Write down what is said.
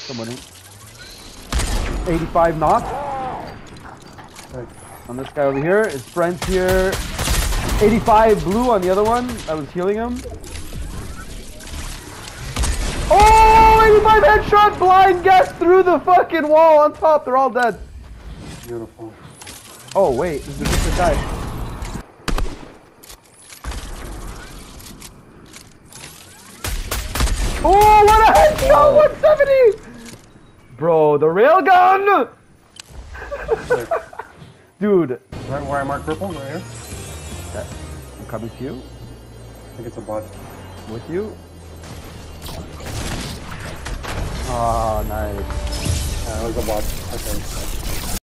Somebody. 85 knock. Right. On this guy over here. His friend's here. 85 blue on the other one. I was healing him. Oh, 85 headshot, blind guess through the fucking wall on top. They're all dead. Beautiful. Oh, wait. This is a different guy. Oh, what a headshot! 170! Bro, the railgun! Dude. Right where I marked purple, right here. Okay. I'm coming to you. I think it's a bot. With you. Oh, nice. Yeah, it was a bot. Okay.